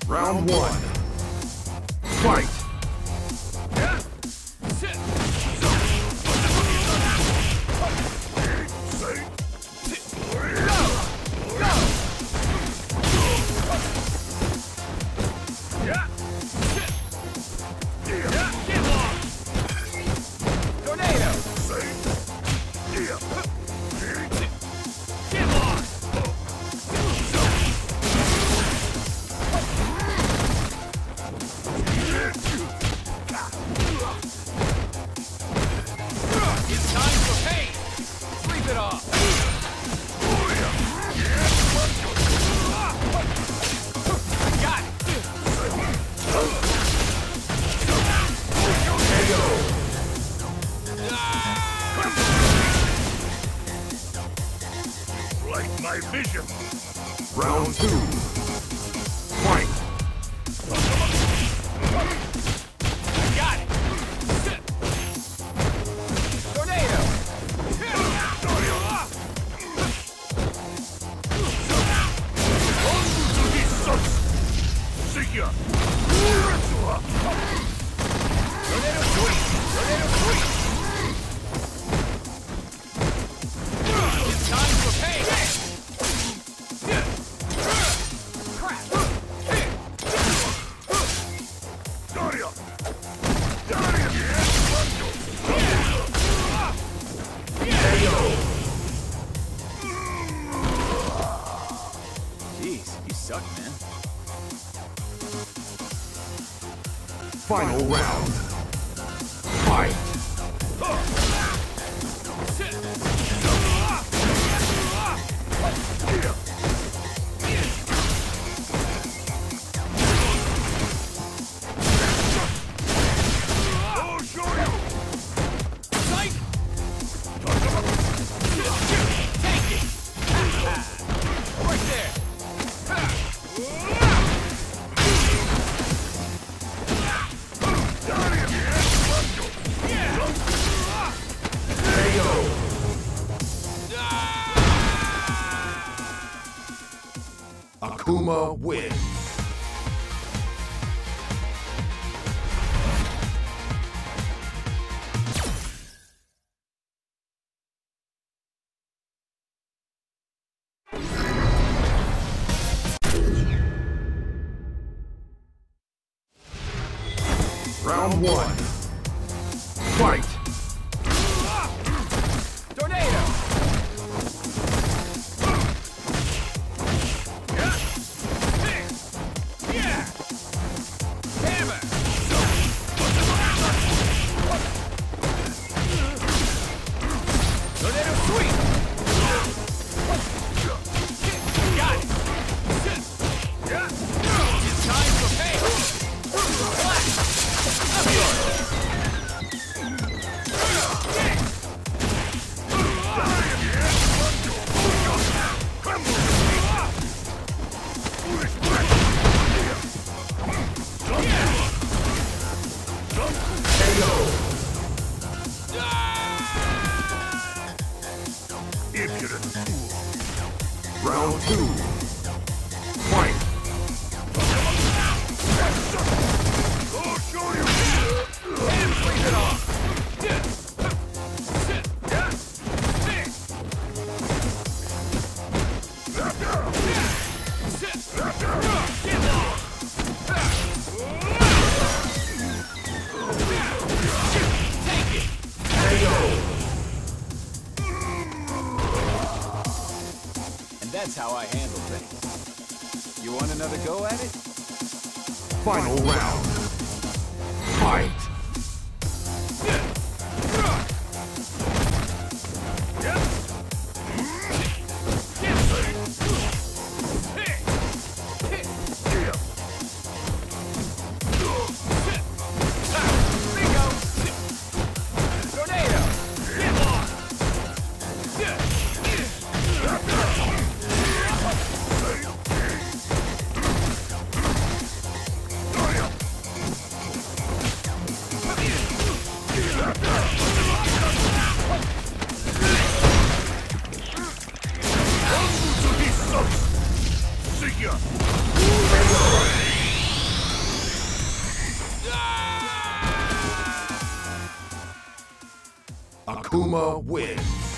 Round one. Fight! My vision. Round two. Fight! Got it. Tornado. See ya. Tornado sweep. Tornado sweep. It's time for pay. Jeez, you suck, man. Final round. Fight! Akuma wins. Round one. Fight! Tornado. Hammer. Tornado sweep. Got it. It's time for pay. Flash. Up yours. Round two. Fight! I'll show you. And freeze it off. That's how I handle things. You want another go at it? Final round. Fight! See ya! Akuma wins.